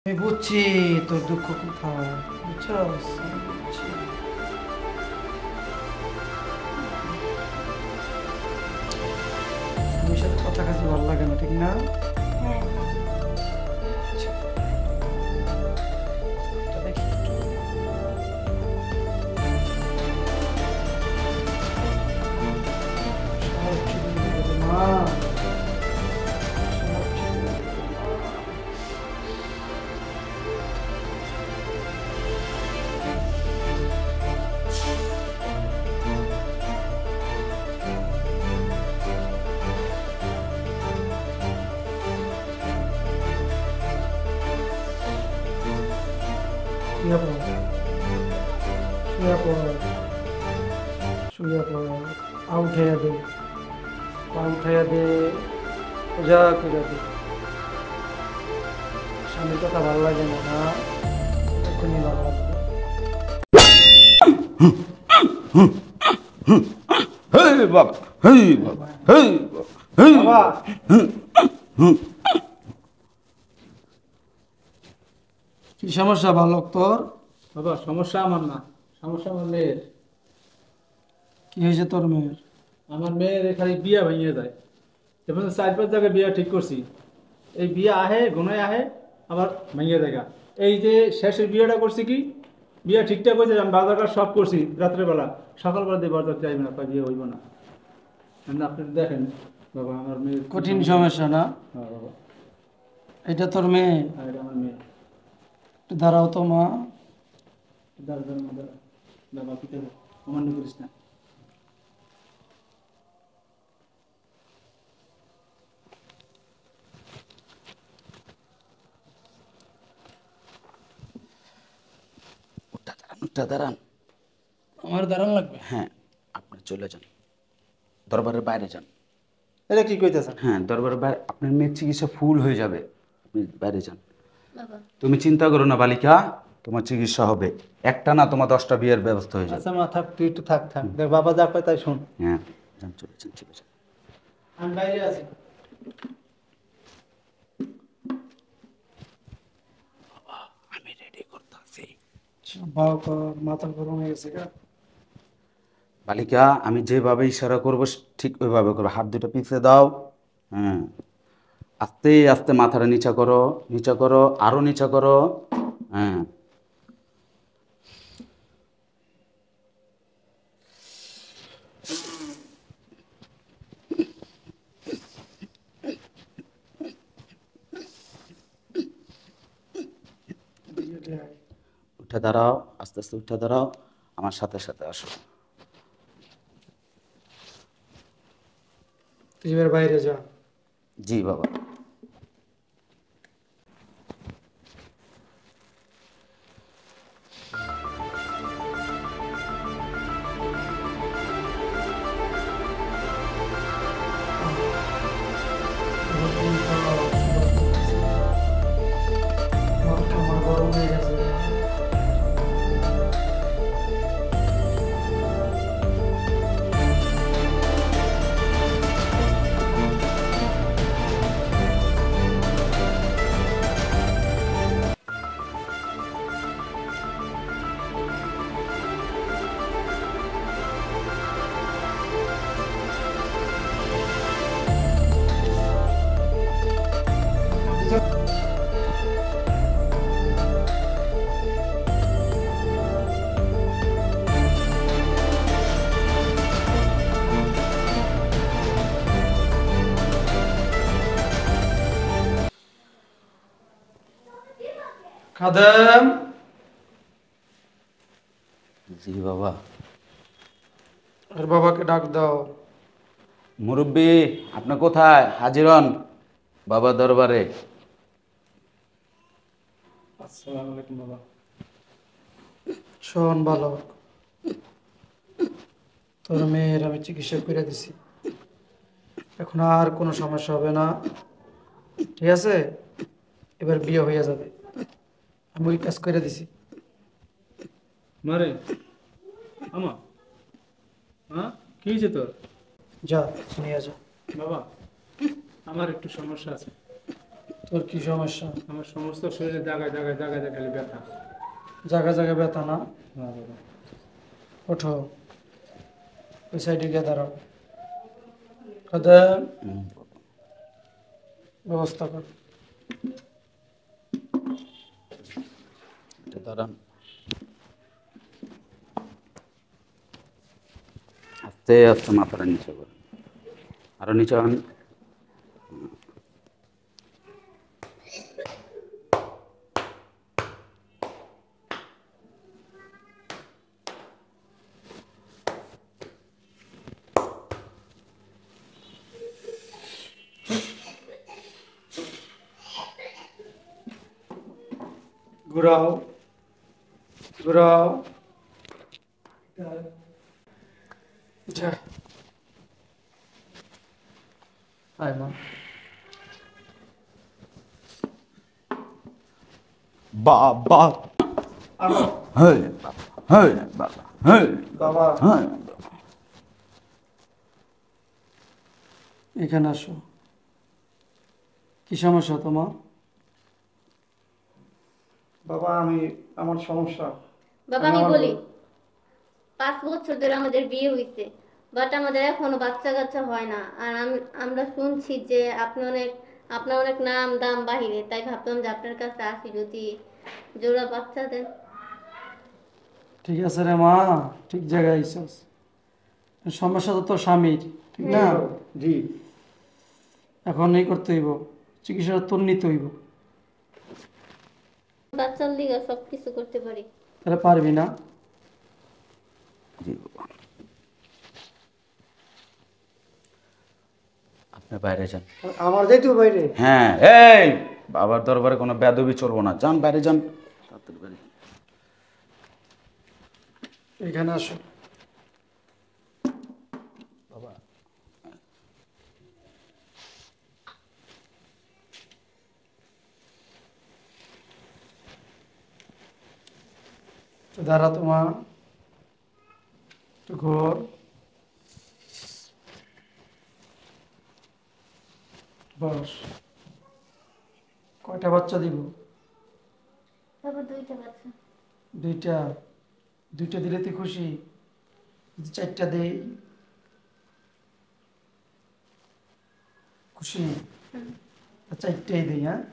আমি বুঝছি তোর দুঃখ কোথায়, বুঝছস? আমি বুঝছি। স্বামীর সাথে কথা কাজে ভালো লাগে না, ঠিক না? হ্যাঁ। আচ্ছা, এটা দেখি একটু। সব ঠিক হয়ে যাবে মা, সব ঠিক হয়ে যাবে মা। শুয়ে পড়, শুয়ে পড়, শুয়ে পড়। পা উঠাইয়া দে, পা উঠাইয়া দে, সোজা করে দে। স্বামীর কথা ভালো লাগে না না, এখনই ভালো লাগবে। হেই বাবা, হেই বাবা, হেই বাবা, হেই বাবা, কি সমস্যা বালক তোর? বাবা সমস্যা আমার না, সমস্যা আমার মেয়ের। কি হয়েছে তোর মেয়ের? আমার মেয়ের এখানে বিয়া ভেঙে যায়। এবার 4-5 জায়গায় বিয়া ঠিক করছি, এই বিয়া আহে গুনায় আহে আবার ভেঙে যায়। এই যে শেষের বিয়েটা করছি কি, বিয়া ঠিকঠাক হয়েছে, আমি বাজারটা সব করছি রাত্রেবেলা, সকালবেলা দিয়ে বাজার চাইবে না, বিয়ে হইব না। আপনি দেখেন বাবা আমার মেয়ের কি কঠিন সমস্যা না? হ্যাঁ বাবা, এটা তোর মেয়ে? আর এটা আমার মেয়ে। একটু দাঁড়াও তো মা। দাঁড়া দাঁড়া দাঁড়া, বাবা পিতা অমান্য করিস না। উঠটা দাঁড়ান। আমার দাঁড়ান লাগবে? হ্যাঁ, আপনি চলে যান, দরবারের বাইরে যান। এটা কি কইতেছেন? হ্যাঁ, দরবারের বাইরে আপনার মেয়ের চিকিৎসা ফুল হয়ে যাবে, আপনি বাইরে যান। বাবা, তুমি চিন্তা করো না বালিকা, তোমার চিকিৎসা হবে। একটা না, তোমার 10টা বিয়ের ব্যবস্থা হয়ে যাবে। আচ্ছা মা থাক, তুই একটু থাক থাক, দেখ বাবা যা কয় তাই শোন। হ্যাঁ, যান, চলে যান, চলে যান। আমি বাইরে আছি। আমি রেডি করতেছি। বাবা কর, মাথা গরম হয়ে গেছে গা। বালিকা, আমি যেভাবে ইশারা করবো ঠিক ওইভাবে করবো। হাত দুটো পিছিয়ে দাও। হ্যাঁ, আস্তে আস্তে মাথাটা নিচা করো, নিচা করো, আরো নিচা করো। হ্যাঁ, উঠে দাঁড়াও, আস্তে আস্তে উঠে দাঁড়াও, আমার সাথে সাথে আসো। তুই এবার বাইরে যা। জি বাবা। মাথা আমার গরম হয়ে গেছে। খাদেম, জি বাবা। আর বাবাকে ডাক দাও। মুরব্বী, আপনি কোথায়? হাজির হন বাবা দরবারে। আসসালামু আলাইকুম বাবা। শোন বালক, তোর মেয়ের আমি চিকিৎসা করে দিছি, এখন আর কোনো সমস্যা হবে না, ঠিক আছে? এবার বিয়ে হয়ে যাবে, আমি ওই কাজ করে দিছি। মারে আমা, হ্যাঁ কি হয়েছে তোর? যা নিয়ে যা। বাবা আমার একটু সমস্যা আছে। তোর কি সমস্যা? আমার সমস্ত শরীরে জায়গায় জায়গায় জায়গায় জায়গায় খালি ব্যথা। জায়গা জায়গা ব্যথা না? হ্যাঁ বাবা। ওঠো, ওই সাইডে গিয়ে দাঁড়াও। খাদেম, ব্যবস্থা কর। এটা দাঁড়ান, আস্তে আস্তে মাথাটা নিচে করেন, আরো নিচে হন। ঘুরাও, ঘুরাও। যা, আয় মা। বাবা, আনো। হ্যাঁ বাবা, হ্যাঁ বাবা, হ্যাঁ বাবা, হ্যাঁ। এখানে আসো। কি সমস্যা তোমার? বাবা, আমার সমস্যা। বাবা আমি বলি 5 বছর ধরে আমাদের বিয়ে হয়েছে, বাট আমাদের এখনো বাচ্চা কাচ্চা হয় না। আর আমরা শুনছি যে আপনার অনেক নাম দাম বাহিরে, তাই ভাবলাম যে আপনার কাছে আসি, যদি জোড়া বাচ্চা দেন। ঠিক আছে রে মা, ঠিক জায়গায় আইসস। সমস্যা তো তোর স্বামীর, ঠিক না? জি। এখন এই করতে হইব, চিকিৎসা তোর নিতে হইব। বাচ্চার লিগা সবকিছু করতে পারি। তাহলে পারবি না? জি বাবা, আপনি বাইরে যান। আমার যাইতো বাইরে। হ্যাঁ, এই বাবার দরবারে কোনো বেদবি চলবো না, যান বাইরে যান, তাড়াতাড়ি বাইরে যান। এখানে আসো। বাবা, তো দাঁড়া তোমার, একটু ঘোর। বস। কয়টা বাচ্চা দিব? বাবা 2টা বাচ্চা। দুইটা? দুইটা দিলে তুই খুশি? যদি 4টা দেই খুশি? 4টাই দিই, হ্যাঁ?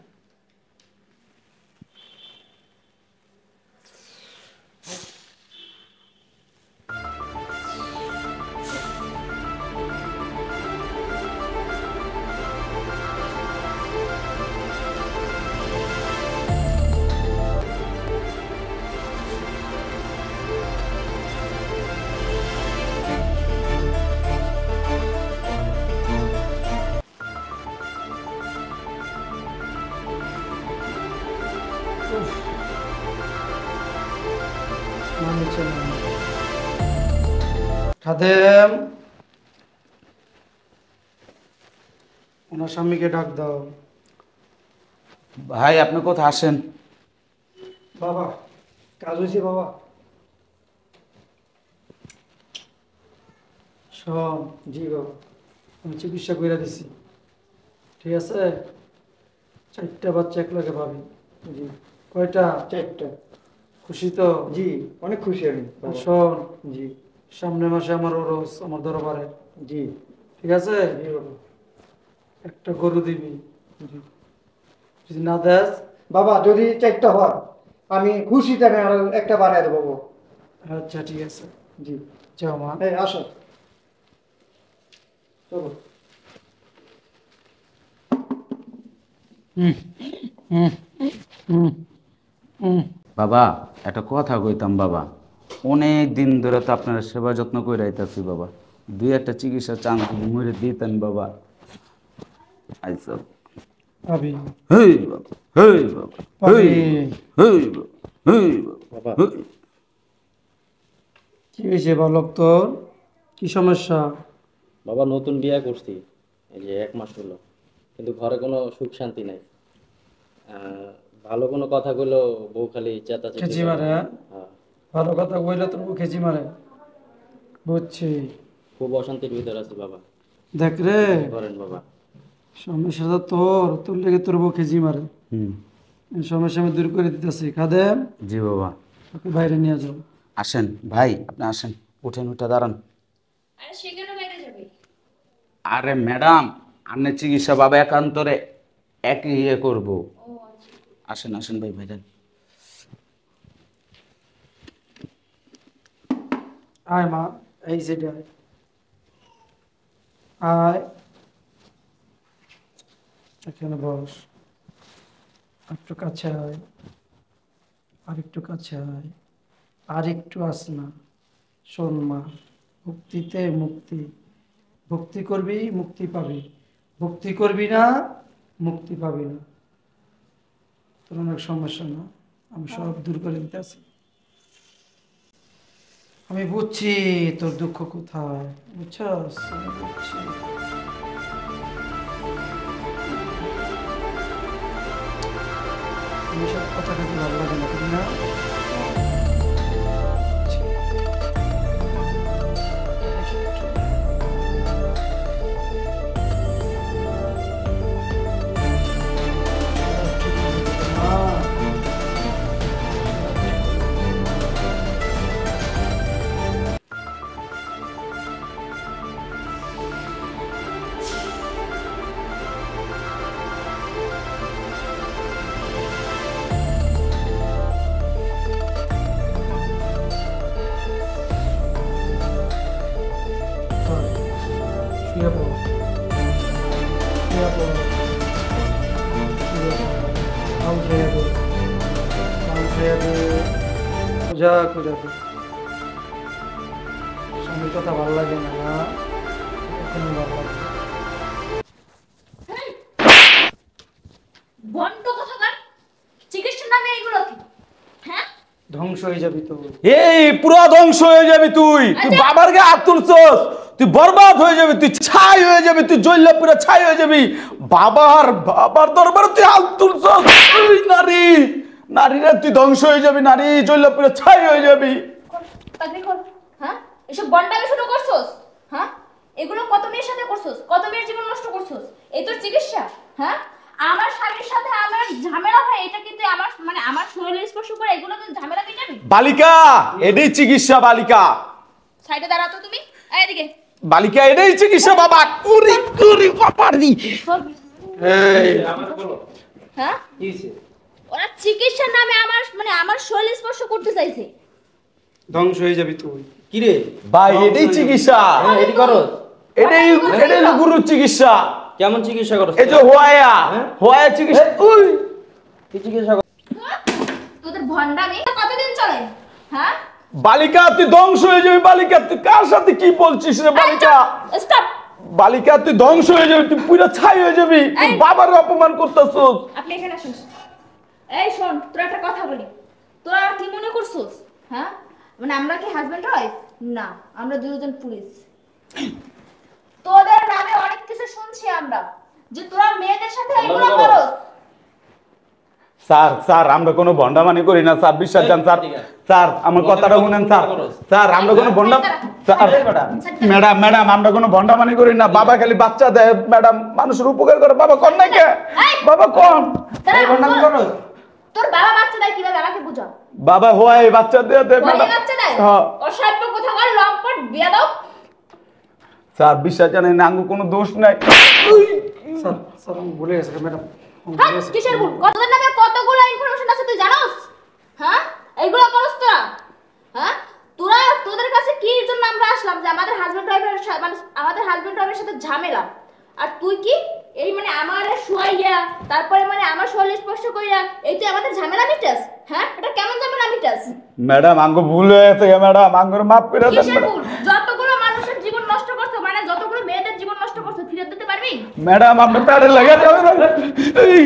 উফ, মানছে না। খাদেম, ওনার স্বামীকে ডাক দাও। ভাই আপনি কোথায় আসেন? বাবা, কাজ হয়েছে বাবা। শোন, জি বাবা। আমি চিকিৎসা করে দিছি, ঠিক আছে? 4টা বাচ্চা একলাগে পাবি। জি। কয়টা? 4টা। খুশি তো? জি, অনেক খুশি আমি আর বাবা। শোন, জি। সামনের মাসে আমার ওরস, আমার দরবারে, জি। ঠিক আছে? জি বাবা। একটা গরু দিবি। যদি না দেস, বাবা যদি 4টা হয় আমি খুশিতে আমি আরো একটা বানায় দেবো বাবা। আচ্ছা ঠিক আছে, জি। যাও মা। এই আসো। চলো। হুম হুম হুম হুম। বাবা একটা কথা কইতাম বাবা, অনেক দিন ধরে তো আপনার সেবা যত্ন করে আইতাছি বাবা, দুই একটা চিকিৎসা চান্স মরে দিতেন বাবা। আইসো, পাবি, হেই বাবা, হেই বাবা, পাবি। হেই বাবা, হেই বাবা, হেই। কি হয়েছে বালক তোর? কি সমস্যা? বাবা নতুন বিয়ে করছি, এই যে 1 মাস হলো, কিন্তু ঘরে কোনো সুখ শান্তি নাই। ভালো কোনো কথা কইলো বউ খালি চেঁচাচেঁচি খেচি করে। মারে, হ্যাঁ? হ্যাঁ, ভালো কথা কইলে তোর বউ খেচি মারে, বুঝছি। খুব অশান্তির ভিতরে আছি বাবা, দেখ রে, কি করেন বাবা? সমস্যা তো তোর লেগে তোর বউ খেজি মারে। হুম, এই সমস্যা আমি দূর করে দিতেছি। খাদেম, জি বাবা। ওকে বাইরে নিয়ে যাও। আসেন ভাই, আপনি আসেন, উঠেন, উঠে দাঁড়ান। আরে সে কেন বাইরে যাবে? আরে ম্যাডাম, আপনি চিকিৎসা বাবা একান্তরে একই ইয়ে করবো। আসেন আসেন ভাই, ভাইজান। আয় মা, এই সাইডে আয়। আয়, এখানে বস। একটু কাছে আয়, আর একটু কাছে আয়, আর একটু আস না। শোন মা, ভক্তিতে মুক্তি। ভক্তি করবি, মুক্তি পাবি। ভক্তি করবি না, মুক্তি পাবি না। তোর অনেক সমস্যা না, আমি সব দূর করে দিতে আসি। আমি বুঝছি তোর দুঃখ কোথায়, বুঝছস? আমি বুঝছি। আমি সব কথা কাটি ভালো লাগে না, তাই না? শুয়ে পড়ো, শুয়ে পড়ো, শুয়ে পড়ো। আউ খেয়ে দে, আউ খেয়ে দে, সোজা করে দে। স্বামীর কথা ভালো লাগে না, না? এখনই ভালো লাগে। বন্ধ কথাকার চিকিৎসার নামে এগুলো কি? হ্যাঁ, ধ্বংস হয়ে যাবি তো। এই পুরো ধ্বংস হয়ে যাবি তুই। তুই বাবার গায়ে হাত তুলছস, তুই বরবাদ হয়ে যাবি, তুই ছাই হয়ে যাবি, তুই জ্বললে পুরো ছাই হয়ে যাবি। বাবার দরবারে তুই হাত তুলছস। তুই নারী, নারীরা তুই ধ্বংস হয়ে যাবি, নারী জ্বললে পুরো ছাই হয়ে যাবি। পাগলি কর। হ্যাঁ, এসব বন্ডামি শুরু করছস? হ্যাঁ, এগুলো কত মেয়ের সাথে করছস? কত মেয়ের জীবন নষ্ট করছস? এই তোর চিকিৎসা? হ্যাঁ, আমার স্বামীর সাথে আমার ঝামেলা হয়, এটা কিন্তু আমার মানে আমার শরীরে স্পর্শ করে এগুলো তো ঝামেলা মিটাবি? বালিকা, এটাই চিকিৎসা বালিকা। সাইডে দাঁড়াও তো তুমি, এদিকে। বালিকা, এটাই চিকিৎসা বাবা। কুরি কুরি বাবারি। এই হ্যাঁ, ওরা চিকিৎসার নামে আমার মানে আমার শরীর স্পর্শ করতে চাইছে। ধ্বংস হয়ে যাবি তুই। কি রে ভাই, এটাই চিকিৎসা। এটি করো? এটাই এটাই হলো গুরুর চিকিৎসা। কেমন চিকিৎসা করো? এই যে হোয়া হোয়া চিকিৎসা। উই, কি চিকিৎসা করো? তোদের ভন্ডামি কতদিন চলে? হ্যাঁ, বালিকা তুই ধ্বংস হয়ে যাবি। বালিকা, তুই কার সাথে কি বলছিস রে বালিকা? স্টপ। বালিকা, তুই ধ্বংস হয়ে যাবি, তুই পুরো ছাই হয়ে যাবি। তুই বাবার অপমান করতেছস। আপনি এখানে আসুন। এই শোন, তোরা একটা কথা বলি। তোরা কি মনে করছিস? হ্যাঁ, মানে আমরা কি হাজবেন্ড ওয়াইফ? না, আমরা দুজন পুলিশ। তোদের নামে অনেক কিছু শুনছি আমরা, যে তোরা মেয়েদের সাথে এগুলো করস। স্যার স্যার, আমরা কোনো ভন্ডামানি করি না স্যার, বিশ্বাস জান স্যার। স্যার, আমার কথাটা শুনেন স্যার। স্যার, আমরা কোনো ম্যাডাম ম্যাডাম, আমরা কোনো ভন্ডামানি করি না। বাবা খালি বাচ্চা দেয় ম্যাডাম, মানুষের উপকার করে। বাবা কোন নাই কে? বাবা কোন? তোর বাবা বাচ্চা দেয় কিভাবে আমাকে বুঝা? বাবা হোয়াই বাচ্চা দেয় ওই ম্যাডাম। বাচ্চা দেয়? হ্যাঁ অসভ্য কথা বল, লম্পট বেয়াদব। স্যার, বিশ্বাস জানেন না, আঙ্গু কোনো দোষ নাই। স্যার, স্যার আমি ভুলে গেছি ম্যাডাম। হ্যাঁ, কিসের ভুল? কতদের নামে কতগুলো ইনফরমেশন আছে তুই জানোস? হ্যাঁ, এইগুলো করস তোরা? হ্যাঁ, তোরা তোদের কাছে কি জন্য আমরা আসলাম, যে আমাদের হাজবেন্ড ওয়াইফের মানে আমাদের হাজবেন্ড ওয়াইফের সাথে ঝামেলা, আর তুই কি এই মানে আমারে শুয়াইয়া তারপরে মানে আমার শরীর স্পর্শ কইরা এই তুই আমাদের ঝামেলা মিটাস? হ্যাঁ, এটা কেমন ঝামেলা মিটাস? ম্যাডাম, আঙ্গু ভুল হয়ে গেছে ম্যাডাম, আঙ্গুর মাফ করে দেন কিসের ম্যাডাম। ভুল? যতগুলো মানুষের জীবন নষ্ট করছো, মানে যতগুলো মেয়েদের জীবন নষ্ট করছো, ফিরত দিতে পারবি? ম্যাডাম, আমরা প্যাডে লাগা যাবে না। এই,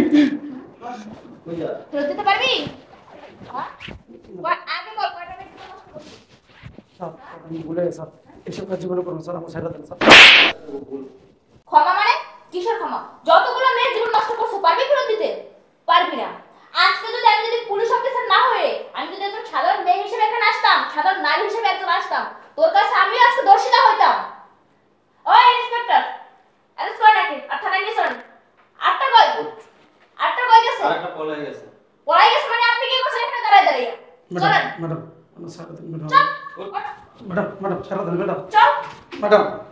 ফেরত দিতে পারবি? হ্যাঁ, আগে বল কয়টা মেয়ের জীবন নষ্ট করছিস? স্যার, আমি ভুলে গেছি স্যার। এসব কাজগুলো করুন স্যার, আমার ছেড়ে দেন স্যার। ক্ষমা মানে কিসের ক্ষমা? যতগুলো মেয়ের জীবন নষ্ট করছো পারবি ফেরত দিতে? পারবি না। আজকে যদি আমি যদি পুলিশ অফিসার না হয়ে আমি যদি একজন সাধারণ মেয়ে হিসেবে এখানে আসতাম, সাধারণ নারী হিসেবে একজন আসতাম, তোর কাছে আমি আজকে দোষী না হইতাম। ওই ইন্সপেক্টর, অ্যারেস্ট করে নাকি আর থানায় নিয়ে চলেন। ম্যাডাম চলেন। ম্যাডাম ম্যাডাম ছাড়া দেন ম্যাডাম চল। ম্যাডাম ম্যাডাম ছাড়া দেন ম্যাডাম চল। ম্যাডাম